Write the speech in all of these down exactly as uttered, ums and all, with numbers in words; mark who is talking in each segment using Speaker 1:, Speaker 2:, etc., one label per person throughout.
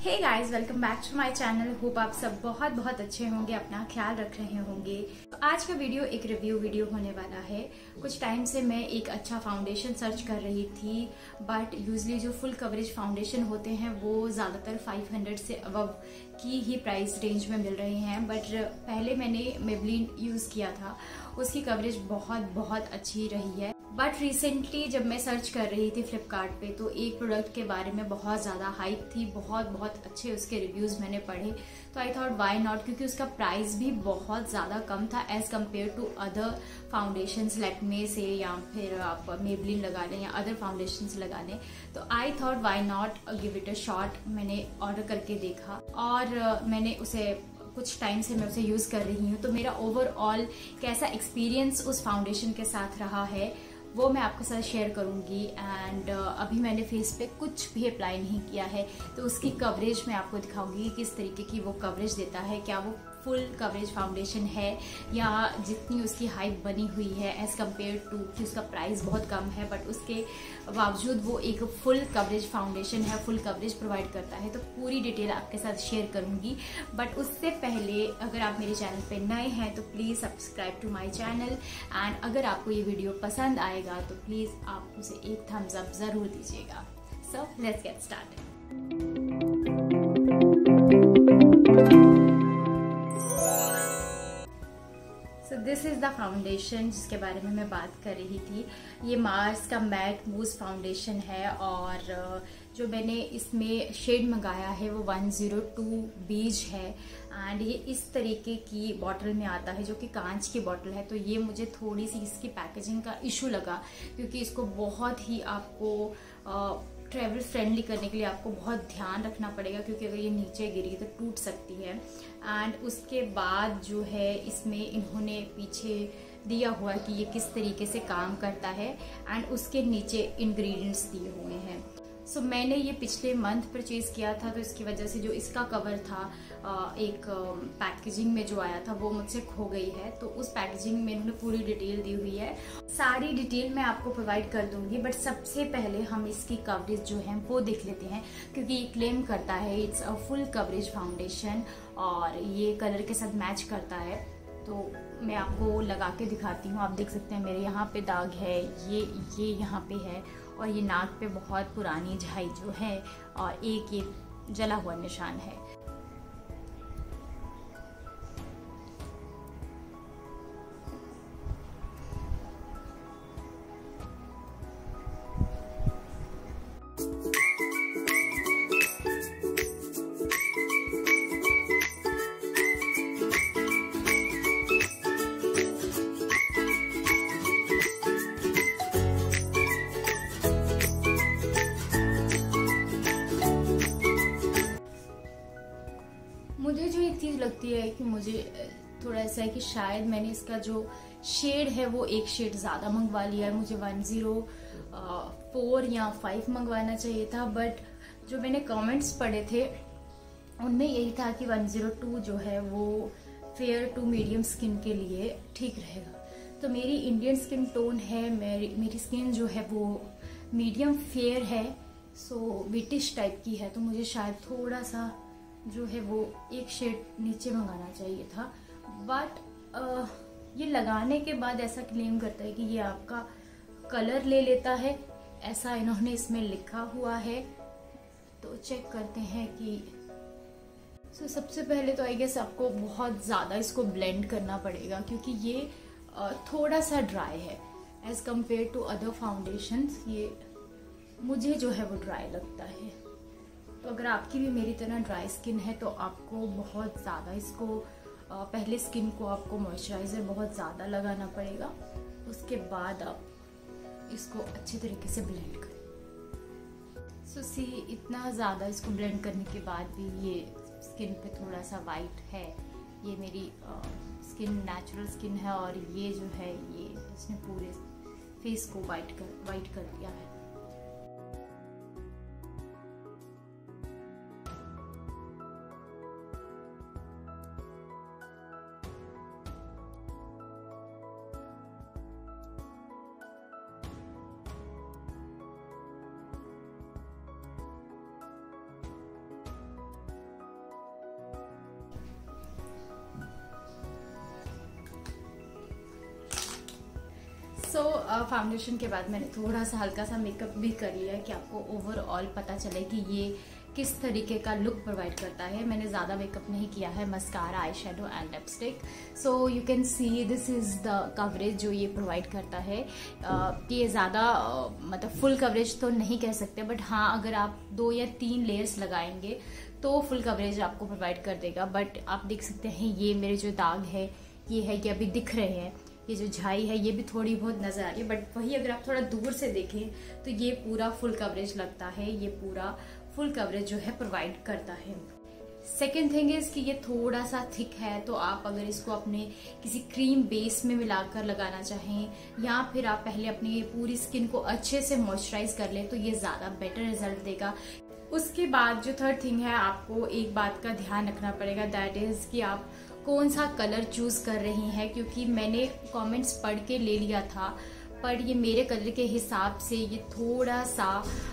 Speaker 1: Hey guys, welcome back to my channel. Hope आप सब बहुत बहुत अच्छे होंगे, अपना ख्याल रख रहे होंगे। तो आज का वीडियो एक रिव्यू वीडियो होने वाला है। कुछ टाइम से मैं एक अच्छा फाउंडेशन सर्च कर रही थी, बट यूजली जो फुल कवरेज फाउंडेशन होते हैं वो ज़्यादातर पाँच सौ से अबव की ही प्राइस रेंज में मिल रहे हैं। बट पहले मैंने मेबलिन यूज़ किया था, उसकी कवरेज बहुत बहुत अच्छी रही है। बट रिसेंटली जब मैं सर्च कर रही थी फ्लिपकार्ट पे, तो एक प्रोडक्ट के बारे में बहुत ज़्यादा हाइप थी, बहुत बहुत अच्छे उसके रिव्यूज़ मैंने पढ़े। तो आई थॉट वाई नॉट, क्योंकि उसका प्राइस भी बहुत ज़्यादा कम था as compare to other foundations Lakme से, या फिर आप मेबलिन लगा लें या अदर फाउंडेशंस लगा लें। तो I thought why not give it a shot. मैंने ऑर्डर करके देखा और uh, मैंने उसे कुछ टाइम से मैं उसे यूज़ कर रही हूँ। तो मेरा ओवरऑल कैसा एक्सपीरियंस उस फाउंडेशन के साथ रहा है वो मैं आपके साथ शेयर करूंगी। एंड uh, अभी मैंने फेस पे कुछ भी अप्लाई नहीं किया है, तो उसकी कवरेज मैं आपको दिखाऊंगी किस तरीके की वो कवरेज देता है। क्या वो फुल कवरेज फाउंडेशन है, या जितनी उसकी हाइप बनी हुई है एज़ कम्पेयर टू कि उसका प्राइस बहुत कम है बट उसके बावजूद वो एक फुल कवरेज फाउंडेशन है, फुल कवरेज प्रोवाइड करता है। तो पूरी डिटेल आपके साथ शेयर करूंगी। बट उससे पहले अगर आप मेरे चैनल पे नए हैं तो please subscribe to my channel. And अगर आपको ये वीडियो पसंद आएगा तो प्लीज़ आप उसे एक थम्स अप ज़रूर दीजिएगा। So let's get started. So this is the foundation जिसके बारे में मैं बात कर रही थी। ये मार्स का मैट मूस फाउंडेशन है, और जो मैंने इसमें शेड मंगाया है वो वन ज़ीरो टू बीज है। एंड ये इस तरीके की बॉटल में आता है, जो कि कांच की बॉटल है। तो ये मुझे थोड़ी सी इसकी पैकेजिंग का इशू लगा, क्योंकि इसको बहुत ही आपको ट्रैवल फ्रेंडली करने के लिए आपको बहुत ध्यान रखना पड़ेगा, क्योंकि अगर ये नीचे गिरी तो टूट सकती है। एंड उसके बाद जो है इसमें इन्होंने पीछे दिया हुआ कि ये किस तरीके से काम करता है, एंड उसके नीचे इंग्रेडिएंट्स दिए हुए हैं। सो so, मैंने ये पिछले मंथ परचेज किया था, तो इसकी वजह से जो इसका कवर था एक पैकेजिंग में जो आया था वो मुझसे खो गई है। तो उस पैकेजिंग में इन्होंने पूरी डिटेल दी हुई है, सारी डिटेल मैं आपको प्रोवाइड कर दूंगी। बट सबसे पहले हम इसकी कवरेज जो है वो देख लेते हैं, क्योंकि ये क्लेम करता है it's a full coverage foundation और ये कलर के साथ मैच करता है। तो मैं आपको लगा के दिखाती हूँ। आप देख सकते हैं मेरे यहाँ पे दाग है, ये ये यहाँ पे है, और ये नाक पे बहुत पुरानी झाई जो है, और एक ये जला हुआ निशान है। मुझे जो एक चीज़ लगती है कि मुझे थोड़ा ऐसा है कि शायद मैंने इसका जो शेड है वो एक शेड ज़्यादा मंगवा लिया है। मुझे वन ज़ीरो फोर या फाइव मंगवाना चाहिए था, बट जो मैंने कमेंट्स पढ़े थे उनमें यही था कि वन ज़ीरो टू जो है वो फेयर टू मीडियम स्किन के लिए ठीक रहेगा। तो मेरी इंडियन स्किन टोन है, मेरी मेरी स्किन जो है वो मीडियम फेयर है, सो ब्रिटिश टाइप की है। तो मुझे शायद थोड़ा सा जो है वो एक शेड नीचे मंगाना चाहिए था। बट ये लगाने के बाद ऐसा क्लेम करता है कि ये आपका कलर ले लेता है, ऐसा इन्होंने इसमें लिखा हुआ है। तो चेक करते हैं कि सो so, सबसे पहले तो आई गेस आपको बहुत ज़्यादा इसको ब्लेंड करना पड़ेगा, क्योंकि ये थोड़ा सा ड्राई है as compare to other foundations. ये मुझे जो है वो ड्राई लगता है। तो अगर आपकी भी मेरी तरह ड्राई स्किन है तो आपको बहुत ज़्यादा इसको पहले स्किन को आपको मॉइस्चराइज़र बहुत ज़्यादा लगाना पड़ेगा, उसके बाद आप इसको अच्छे तरीके से ब्लेंड करें। सो सी इतना ज़्यादा इसको ब्लेंड करने के बाद भी ये स्किन पे थोड़ा सा वाइट है। ये मेरी स्किन नेचुरल स्किन है, और ये जो है ये इसने पूरे फेस को वाइट कर वाइट कर दिया है। सो फाउंडेशन के बाद मैंने थोड़ा सा हल्का सा मेकअप भी कर लिया कि आपको ओवरऑल पता चले कि ये किस तरीके का लुक प्रोवाइड करता है। मैंने ज़्यादा मेकअप नहीं किया है, mascara, eye shadow and lipstick. So you can see this is the coverage जो ये प्रोवाइड करता है। uh, ये ज़्यादा uh, मतलब फुल कवरेज तो नहीं कह सकते, बट हाँ अगर आप दो या तीन लेयर्स लगाएंगे तो फुल कवरेज आपको प्रोवाइड कर देगा। बट आप देख सकते हैं ये मेरे जो दाग है ये है कि अभी दिख रहे हैं, ये जो झाई है ये भी थोड़ी बहुत नजर आ रही है, बट वही अगर आप थोड़ा दूर से देखें तो ये पूरा फुल कवरेज लगता है, ये पूरा फुल कवरेज जो है प्रोवाइड करता है। सेकेंड थिंग इज कि ये थोड़ा सा थिक है, तो आप अगर इसको अपने किसी क्रीम बेस में मिलाकर लगाना चाहें या फिर आप पहले अपनी पूरी स्किन को अच्छे से मॉइस्चराइज कर लें तो ये ज़्यादा बेटर रिजल्ट देगा। उसके बाद जो थर्ड थिंग है, आपको एक बात का ध्यान रखना पड़ेगा, दैट इज़ कि आप कौन सा कलर चूज कर रही हैं, क्योंकि मैंने कमेंट्स पढ़ के ले लिया था, पर ये मेरे कलर के हिसाब से ये थोड़ा सा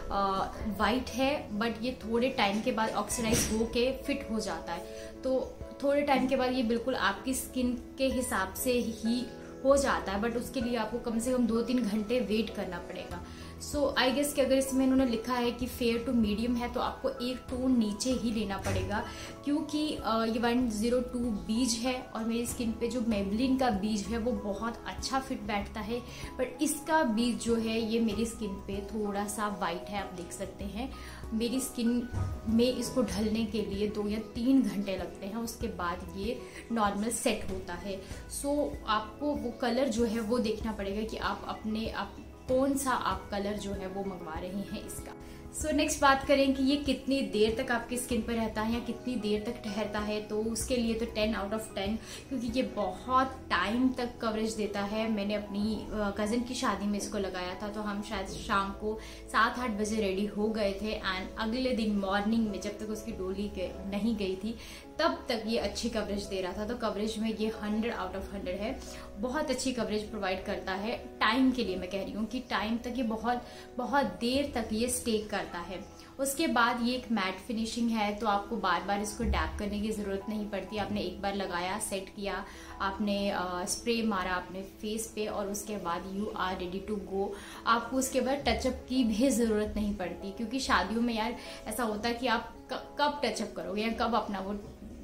Speaker 1: वाइट है, बट ये थोड़े टाइम के बाद ऑक्सीडाइज हो के फिट हो जाता है। तो थोड़े टाइम के बाद ये बिल्कुल आपकी स्किन के हिसाब से ही हो जाता है, बट उसके लिए आपको कम से कम दो तीन घंटे वेट करना पड़ेगा। सो आई गेस कि अगर इसमें इन्होंने लिखा है कि फेयर टू मीडियम है तो आपको एक टोन नीचे ही लेना पड़ेगा, क्योंकि ये वन ज़ीरो टू बीज है और मेरी स्किन पे जो मेबलिन का बीज है वो बहुत अच्छा फिट बैठता है, बट इसका बीज जो है ये मेरी स्किन पे थोड़ा सा वाइट है। आप देख सकते हैं मेरी स्किन में इसको ढलने के लिए दो या तीन घंटे लगते हैं, उसके बाद ये नॉर्मल सेट होता है। सो so, आपको वो कलर जो है वो देखना पड़ेगा कि आप अपने आप कौन सा आप कलर जो है वो मंगवा रहे हैं इसका। सो so, नेक्स्ट बात करें कि ये कितनी देर तक आपकी स्किन पर रहता है या कितनी देर तक ठहरता है, तो उसके लिए तो टेन आउट ऑफ टेन, क्योंकि ये बहुत टाइम तक कवरेज देता है। मैंने अपनी कज़न की शादी में इसको लगाया था, तो हम शायद शाम को सात आठ बजे रेडी हो गए थे एंड अगले दिन मॉर्निंग में जब तक उसकी डोली नहीं गई थी तब तक ये अच्छी कवरेज दे रहा था। तो कवरेज में ये हंड्रेड आउट ऑफ हंड्रेड है, बहुत अच्छी कवरेज प्रोवाइड करता है टाइम के लिए। मैं कह रही हूँ कि टाइम तक ये बहुत बहुत देर तक ये स्टे करता है। उसके बाद ये एक मैट फिनिशिंग है, तो आपको बार बार इसको डैप करने की ज़रूरत नहीं पड़ती। आपने एक बार लगाया, सेट किया, आपने स्प्रे मारा अपने फेस पे और उसके बाद you are ready to go. आपको उसके बाद टचअप की भी ज़रूरत नहीं पड़ती, क्योंकि शादियों में यार ऐसा होता है कि आप कब टचअप करोगे या कब अपना वो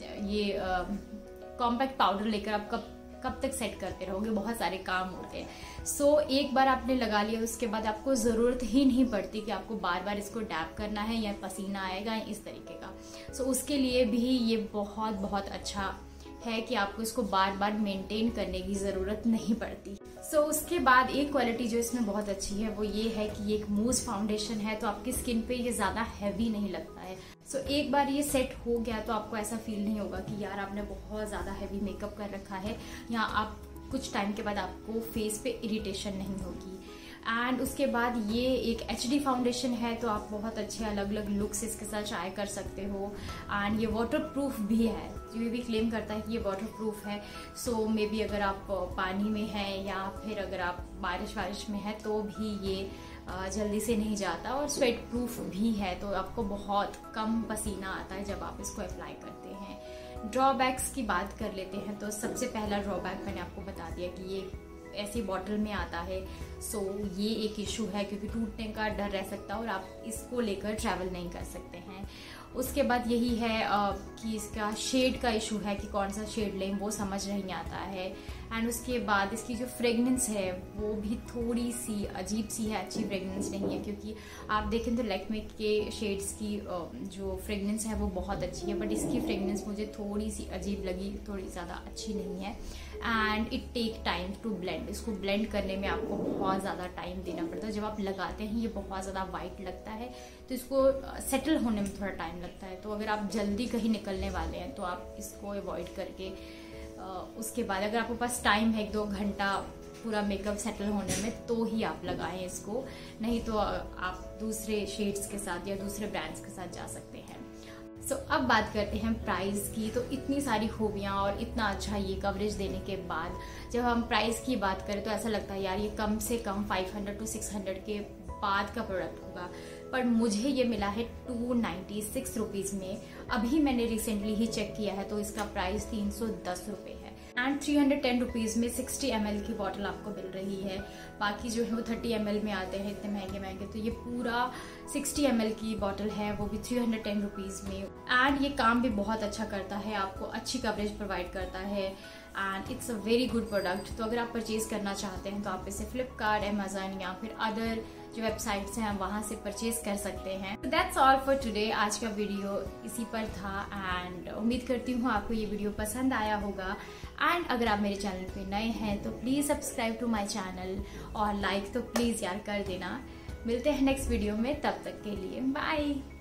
Speaker 1: ये कॉम्पैक्ट पाउडर लेकर आप कब कब तक सेट करते रहोगे, बहुत सारे काम होते हैं। सो so, एक बार आपने लगा लिया उसके बाद आपको ज़रूरत ही नहीं पड़ती कि आपको बार बार इसको डैप करना है या पसीना आएगा इस तरीके का। सो so, उसके लिए भी ये बहुत बहुत अच्छा है कि आपको इसको बार बार मेंटेन करने की ज़रूरत नहीं पड़ती। सो so, उसके बाद एक क्वालिटी जो इसमें बहुत अच्छी है वो ये है कि ये एक मूस फाउंडेशन है, तो आपकी स्किन पे ये ज़्यादा हैवी नहीं लगता है। सो so, एक बार ये सेट हो गया तो आपको ऐसा फील नहीं होगा कि यार आपने बहुत ज़्यादा हैवी मेकअप कर रखा है, या आप कुछ टाइम के बाद आपको फेस पे इरिटेशन नहीं होगी। एंड उसके बाद ये एक एच डी फाउंडेशन है, तो आप बहुत अच्छे अलग अलग लुक्स इसके साथ ट्राई कर सकते हो। एंड ये वाटर प्रूफ भी है, ये भी क्लेम करता है कि ये वाटर प्रूफ है। सो मे बी अगर आप पानी में हैं या फिर अगर आप बारिश वारिश में है तो भी ये जल्दी से नहीं जाता, और स्वेट प्रूफ भी है, तो आपको बहुत कम पसीना आता है जब आप इसको अप्लाई करते हैं। ड्रॉबैक्स की बात कर लेते हैं, तो सबसे पहला ड्रॉबैक मैंने आपको बता दिया कि ये ऐसी बॉटल में आता है। सो so, ये एक इशू है, क्योंकि टूटने का डर रह सकता है और आप इसको लेकर ट्रैवल नहीं कर सकते हैं। उसके बाद यही है आ, कि इसका शेड का इशू है कि कौन सा शेड लें वो समझ नहीं आता है। एंड उसके बाद इसकी जो फ्रेगनेंस है वो भी थोड़ी सी अजीब सी है, अच्छी फ्रेगनेंस नहीं है, क्योंकि आप देखें तो लैक्मे के शेड्स की जो फ्रेगनेंस है वो बहुत अच्छी है, बट इसकी फ्रेगनेंस मुझे थोड़ी सी अजीब लगी, थोड़ी ज़्यादा अच्छी नहीं है। And it take time to blend, इसको ब्लेंड करने में आपको बहुत ज़्यादा टाइम देना पड़ता है। जब आप लगाते हैं ये बहुत ज़्यादा वाइट लगता है, तो इसको सेटल होने में थोड़ा टाइम लगता है। तो अगर आप जल्दी कहीं निकलने वाले हैं तो आप इसको अवॉइड करके उसके बाद अगर आपके पास टाइम है एक दो घंटा पूरा मेकअप सेटल होने में तो ही आप लगाएं इसको, नहीं तो आप दूसरे शेड्स के साथ या दूसरे ब्रांड्स के साथ जा सकते हैं। सो so, अब बात करते हैं प्राइस की। तो इतनी सारी खूबियाँ और इतना अच्छा ये कवरेज देने के बाद जब हम प्राइस की बात करें तो ऐसा लगता है यार ये कम से कम five hundred to six hundred के बाद का प्रोडक्ट होगा, पर मुझे ये मिला है टू नाइन्टी सिक्स रुपीज़ में। अभी मैंने रिसेंटली ही चेक किया है तो इसका प्राइस तीन सौ दस रुपये है। And three hundred ten rupees में सिक्सटी एम एल की बॉटल आपको मिल रही है। बाकी जो है वो थर्टी एम एल में आते हैं इतने महंगे महंगे, तो ये पूरा सिक्सटी एम एल की बॉटल है, वो भी थ्री हंड्रेड टेन रुपीज़ में। एंड ये काम भी बहुत अच्छा करता है, आपको अच्छी कवरेज प्रोवाइड करता है and it's a very good product. तो अगर आप परचेज करना चाहते हैं तो आप इसे फ्लिपकार्ट, अमेजन या फिर अदर जो वेबसाइट्स हैं वहाँ से परचेज कर सकते हैं। That's all for today. आज का वीडियो इसी पर था एंड उम्मीद करती हूँ आपको ये वीडियो पसंद आया होगा। एंड अगर आप मेरे चैनल पे नए हैं तो please subscribe to my channel और लाइक तो प्लीज़ यार कर देना। मिलते हैं नेक्स्ट वीडियो में, तब तक के लिए बाय।